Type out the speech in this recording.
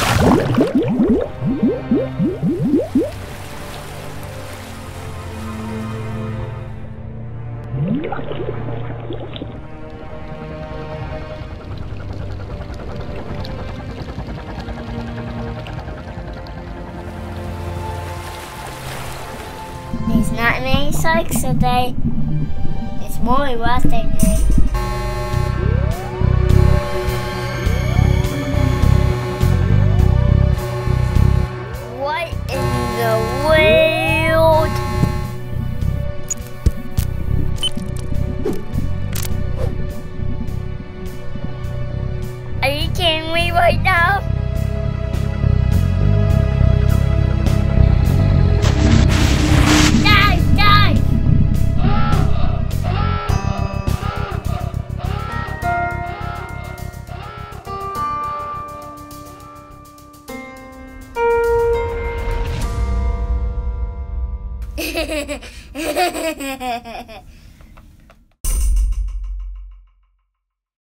There's not many psychs today. It's Molly's birthday today. What in the world? Are you kidding me right now? Dive!